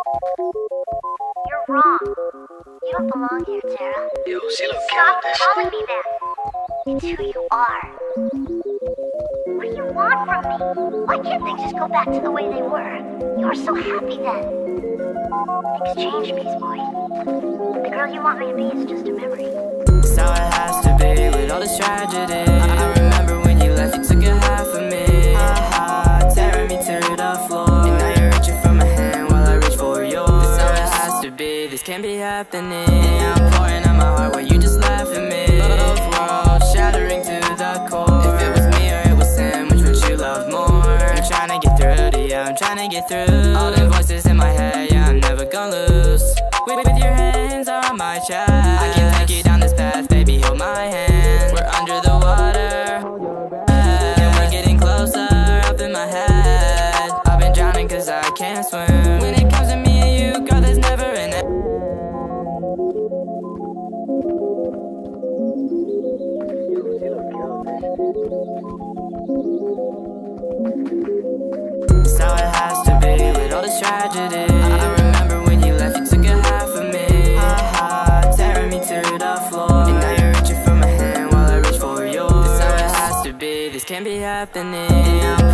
You're wrong. You don't belong here, Tara. Yo, sí lo Stop quiero decir. calling me that. It's who you are. What do you want from me? Why can't things just go back to the way they were? You were so happy then. Things change, Beast Boy. The girl you want me to be is just a memory. It's how it has to be with all this tragedy. I remember when you left, you took a half of me, tearing me to the floor. And now you're reaching for my hand while I reach for yours. This how it has to be, this can't be happening. I'm pouring out my heart while you just laugh at me. Both worlds shattering to the core. If it was me or it was him, which would you love more? I'm trying to get through to you, I'm trying to get through all the voices in my head, yeah, I'm never gonna lose. With your hands on my chest, I can take you down this path, baby, hold my hand. We're under the water, and we're getting closer, up in my head. I've been drowning cause I can't swim. When it comes to me and you, girl, there's never an end. It's how it has to be with all this tragedy. I remember when you left, you took a half of me, tearing me to the floor. And now you're reaching for my hand while I reach for yours. This how it has to be, this can't be happening.